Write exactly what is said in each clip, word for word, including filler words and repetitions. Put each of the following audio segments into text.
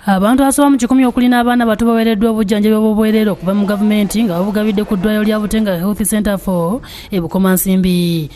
Abantu asoba mu kikumi okulina abaana bato baweereddwa obujjanjabi obw'obwereere okuva mu gavumenti nga babugabidde ku ddwaliro lya Butenga Health Center for e Bukomansimbi.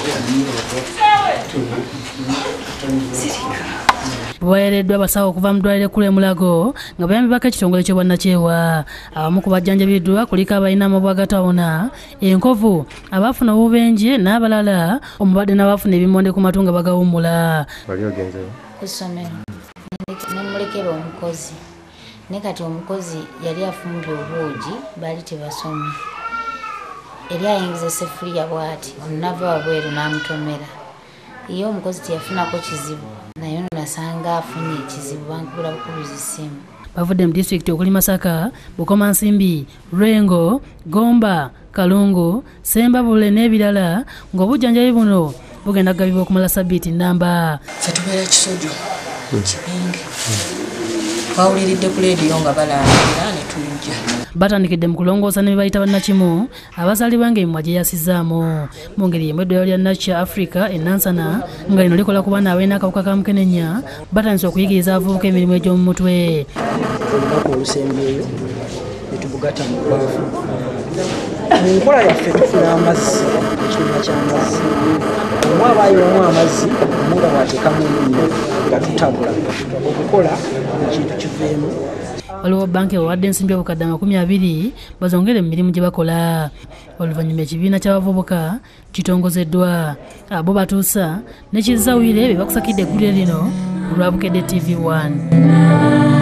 Baweereddwa abasawo okuva mu ddwaliro ekkulu e Mulago nga bayambibwako ekitongole ky'obwannakyewa. Abamu ku bajjanjabiddwa kuliko abalina amabwagatawona, enkovu, abaafuna obubenje n'abalala omubadde n'abaafuna ebimmonde ku matu nga bagawummula. Ku ssomero nemulekera omukozi ne kati omukozi yali afumbye obuugi baali tebasomye, eri ayingiza essefuliya bw'ati onunava wabweru n'amutomera. Ye omukozi teyafunako kizibu naye nasanga afunye ekizibu bankubula bukubiza essimu. Bavudde mu disitulikiti okuli Masaka, Bukomansimbi, Lwengo, Gomba, Kalungu, Sembabule n'ebirala ng'obujjanjabi buno bugenda kugabibwa okumala ssabbiiti nnamba. Ffe tubeera Kisojo Kibinge bawuliridde ku leediyo nga balambira ne tujja. Batandikidde mu kulongoosa ne bayita bannakimu abazaalibwa ng'emimwa gye yasizaamu. Mu ngeri y'emu eddwaliro lya Nature Africa e Nansana nga lino likola ku baana abalina akawuka ka mukenenya batandise okuyigiriza abavubuka emirimu egy'omu mutwe. Olunaku olusembeeyo ne tubugata mu baafu. Mu nkola yaffe tufuna amazzi, ekibiina ky'amazzi. Omu aba ayiwamu amazzi omu nga bw'ateekamu ennyo nga tutabula okukola ekintu kiveemu. Waliwo banka ebawadde ensimbi obukadde amakumi abiri bazongere mu mirimu gye bakola. Oluvannyuma ekibiina ky'abavubuka kitongozeddwa. Abo batuusa ne kizawire be bakusakidde eggulire lino olwa Bukedde T V one.